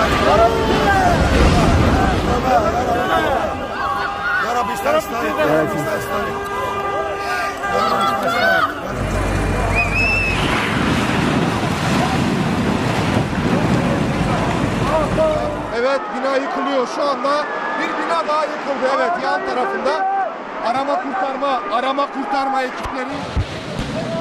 Evet, bina yıkılıyor şu anda. Bir bina daha yıkıldı. Evet, yan tarafında arama kurtarma ekipleri